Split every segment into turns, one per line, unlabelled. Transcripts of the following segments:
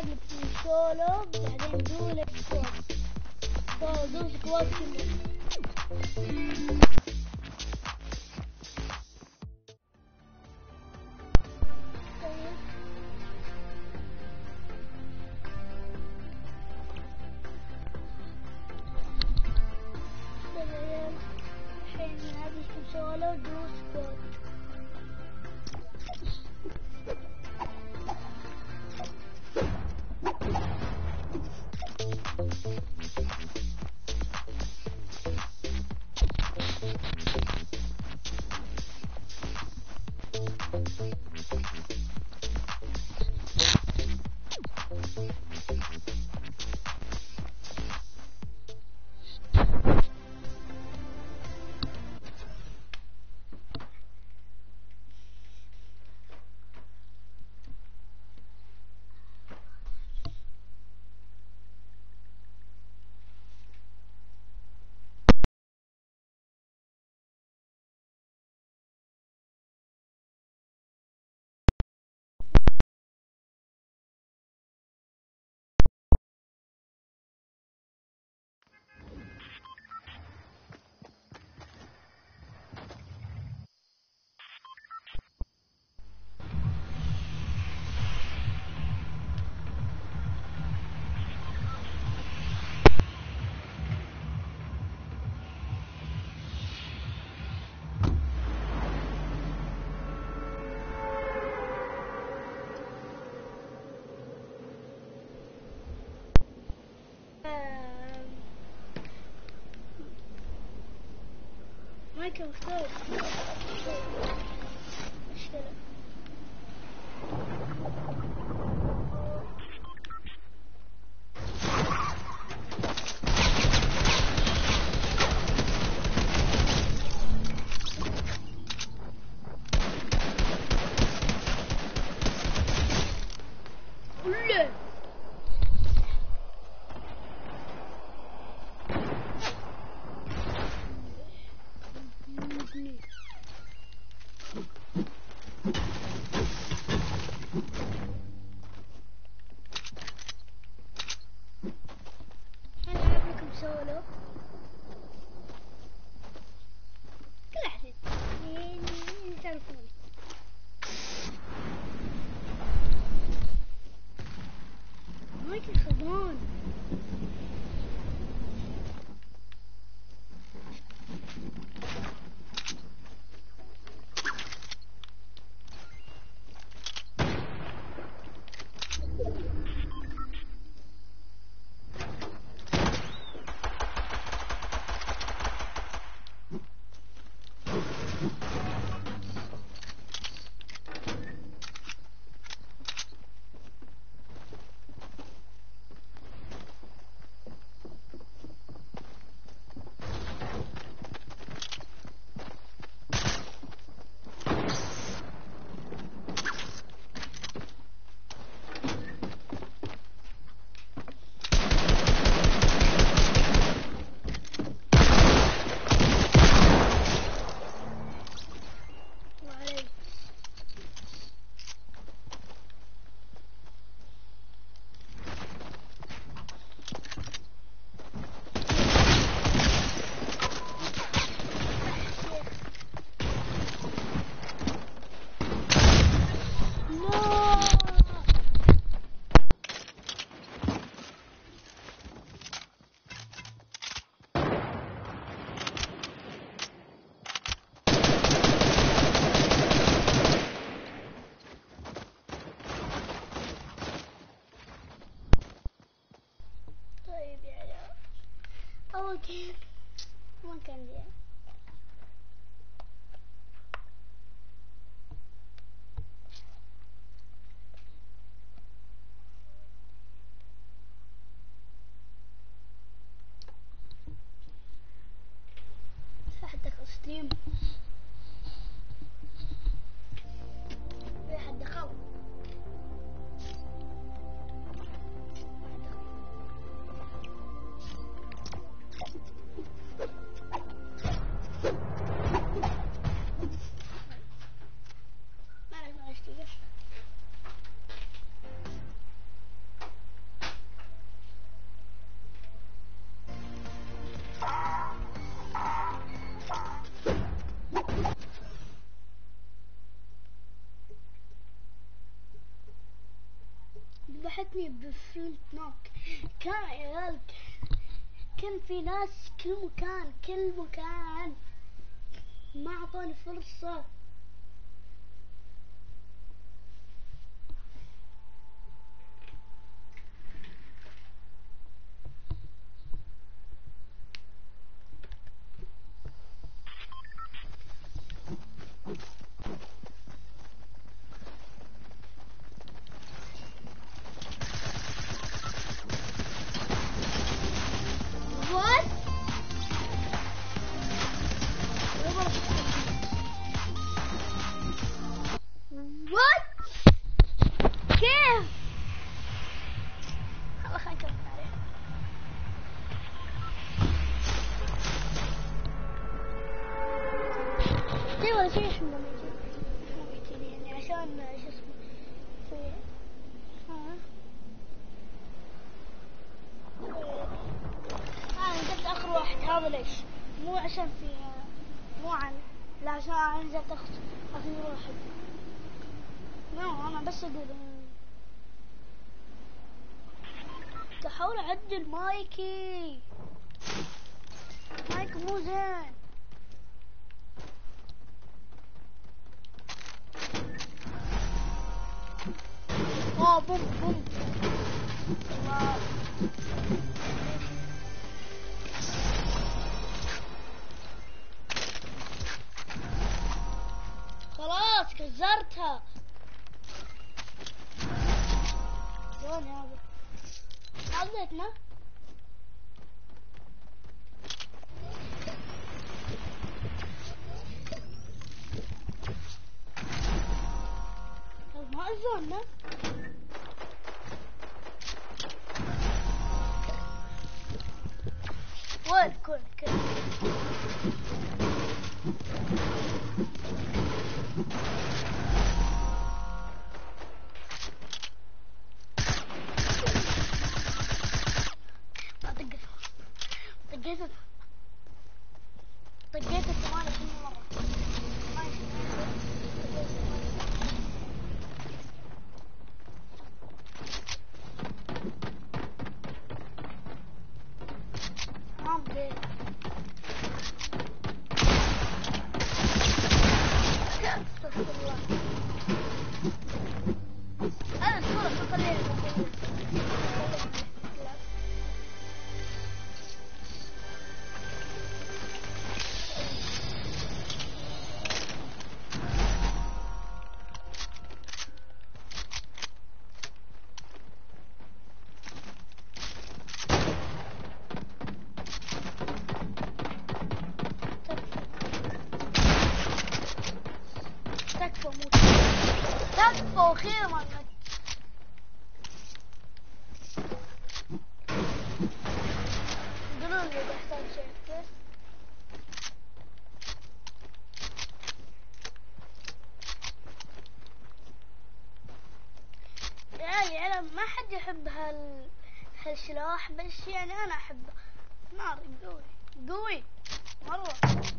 نلعب سولو بعدين دول سكواد. سولو دول سكواد كله. الحين نلعب سولو دول سكواد. مايكل مختار اشترك. هلعب لكم سولو كل أحد تعرفون. مايكل خضان أول جيم ما كان زين. حتى ستريم في حد قوي. ذبحتني بفلنت نوك. كان عيال كان في ناس كل مكان ما اعطوني فرصة. What? What? كيف؟ الله خلينا نكمل عليه. شي ولا شي احنا ميتين يعني عشان شو اسمه في نزلت اخر واحد. هذا ليش؟ مو عشان في مو عن لا عشان انا نزلت اخر واحد. انا بس اقول تحاول اعدل مايكي مو زين. بوم الله. خلاص كسرتها. شلون هذا؟ عضيتنا. ما أذونا. وين كل طقيت الثمانية كل مرة. تكفى خيرا. قولوا لي بحتاج شيء كيف. يعني ما حد يحب هالسلاح بس يعني انا احبه. نار قوي مرة.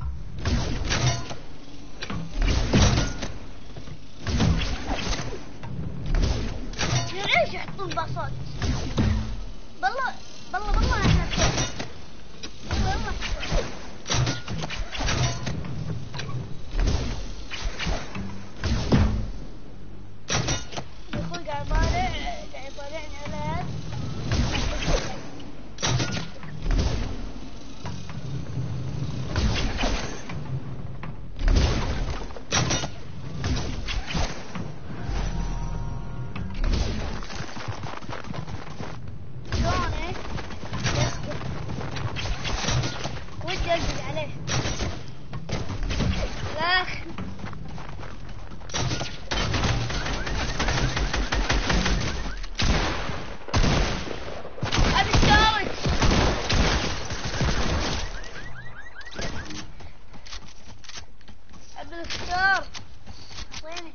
ليش يحطون باصات؟ بالله احنا والله اخوي قاعد يطالعني على بالافكار. وينك؟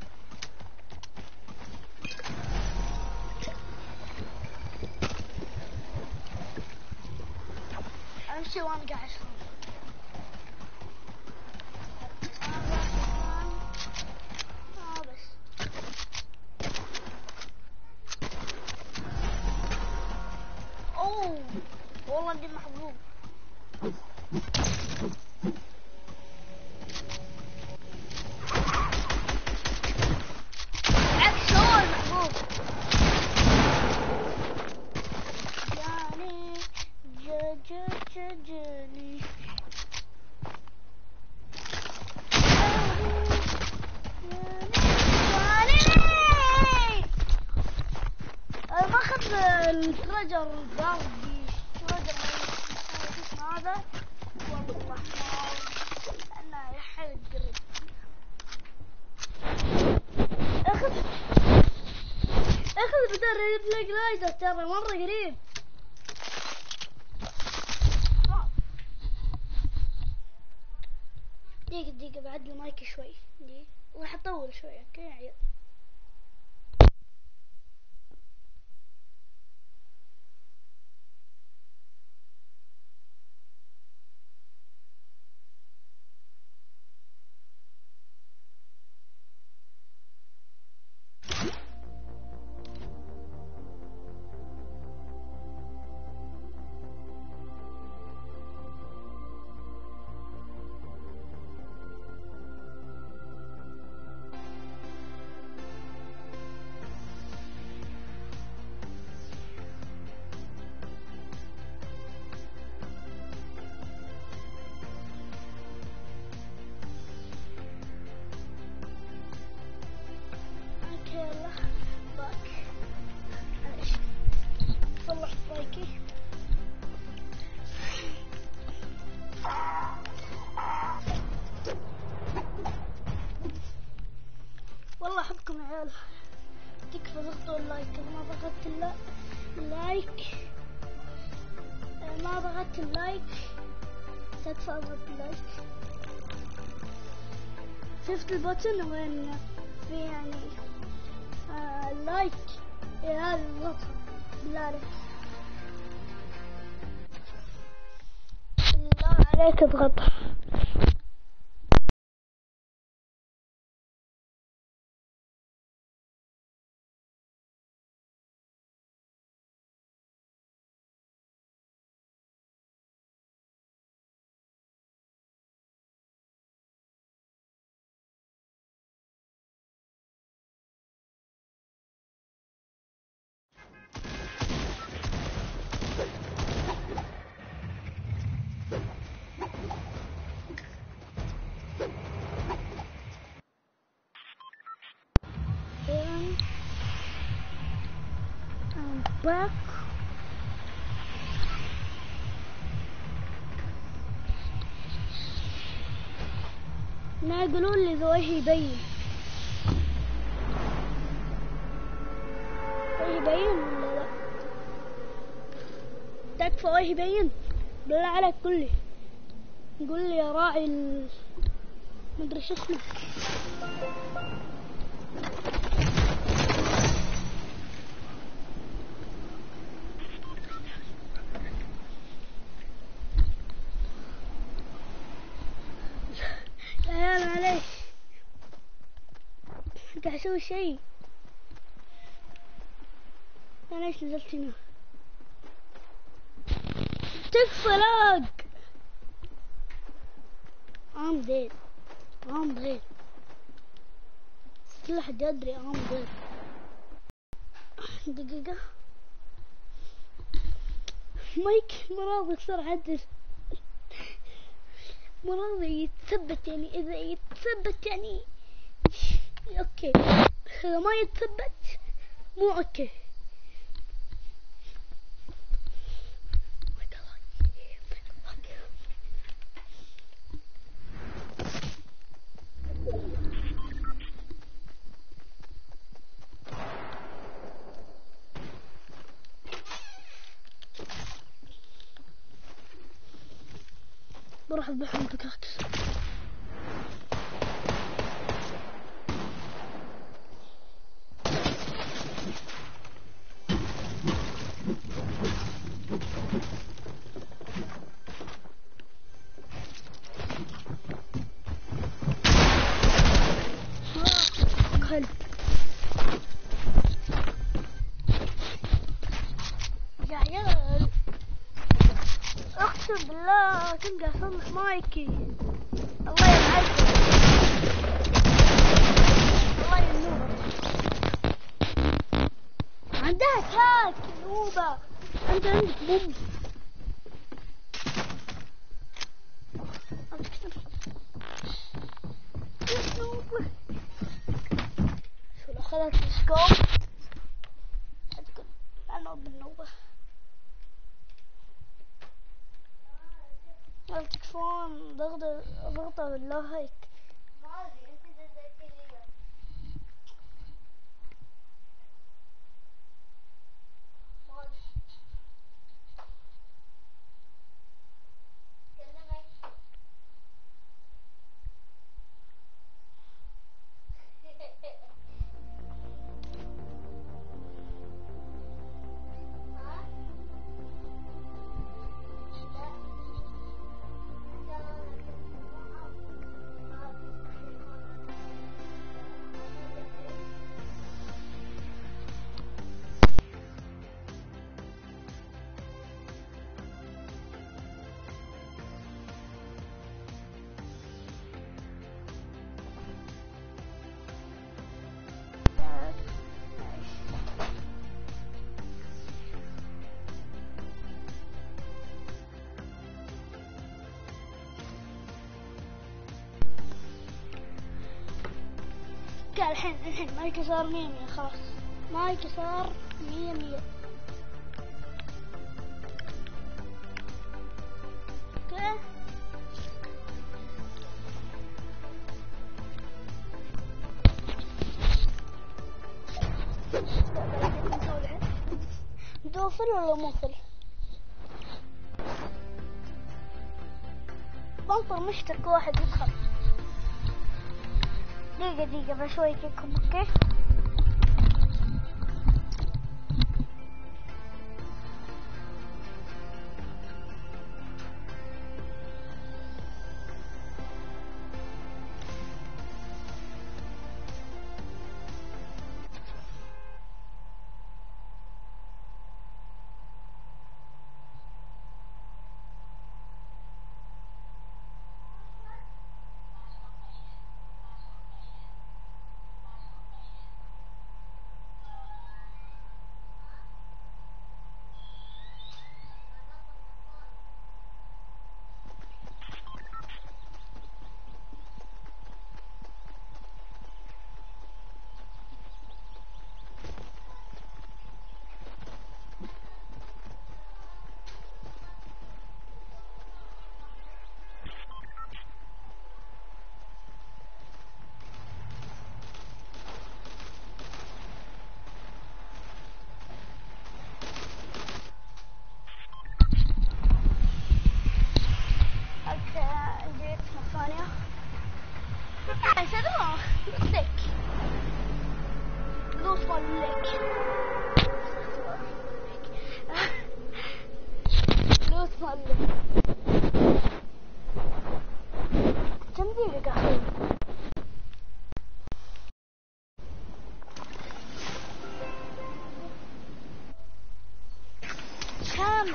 امشي وانا قاعد اشرب. بس عندي محبوب. عكس هو المحبوب. جاني جاني ما اخذ التريجر الباردي التريجر هذا والله انا يحرق قريب. اخذ بدل ريد لايزر ترى مره قريب. دقيقة بعد المايك شوي راح اطول شوي. اوكي يا عيال. صلحت بايكي. والله احبكم يا عيال. تكفى ضغطوا اللايك. اذا ما ضغطت اللايك تكفى اضغط اللايك. شفت البوتن وين في يعني اللايك؟ هذا اضغطها بالله عليك. بالله عليك اضغطها. back. ما يقولون لي ذا وجه يبين ولا لا؟ تكفى وجه يبين بالله عليك. قول لي يا راعي مدري شو اسمه. يا عيال معليش قاعد اسوي شيء. انا ليش نزلت هنا؟ تكفى لاق. I'm dead. طلع حد يدري I'm dead. دقيقة مايك مراضي يصير عدل. مراضي يتثبت يعني إذا يتثبت يعني اوكي، إذا ما يتثبت مو اوكي. بروح اذبحهم بكاكس. كلب يا عيال. اقسم بالله تنقى صلح مايكي. الله يبعدك، الله ينور. عندها تاك نوبة، انت عندك بوم. شو لو اخذت السكوب تقول انا بالنوبة. لا تكفون ضغطة بالله هيك. الحين مايكي صار 100 خلاص. مايكي صار 100. اوكي متوفر ولا موصل؟ بنطر مشترك واحد يدخل. دقيقة بشوي كيكم. اوكي جيت ثانية. سلام لك نوصل لك نوصل لك كم دقيقة أخير؟ كم؟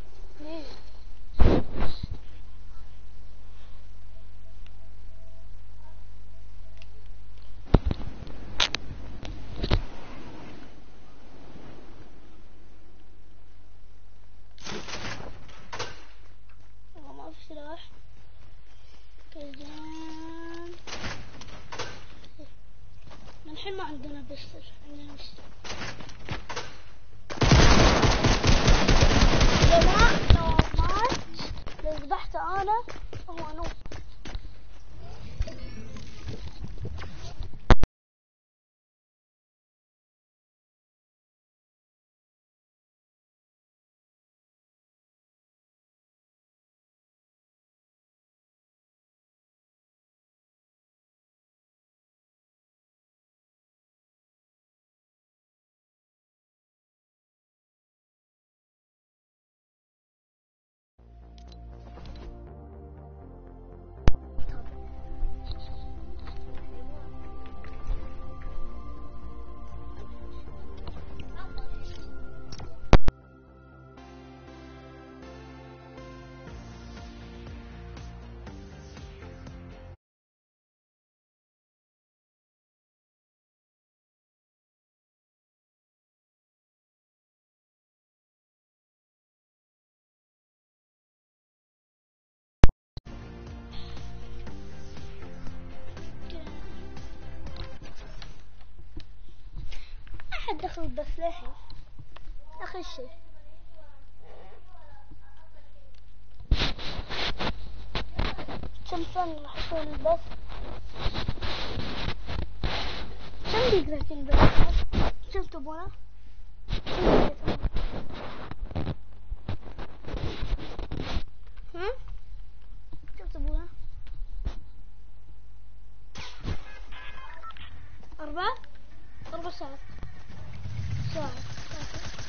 ما في سلاح كذان. من الحين ما عندنا بستر، عندنا بستر. لو ذبحت انا هو نوب. بعد دخل بس للحين آخر شي. كم ثانية راح يكون البث؟ كم دقيقة يكون البث؟ كم تبونه؟ كم تبونه؟ 4 ساعات.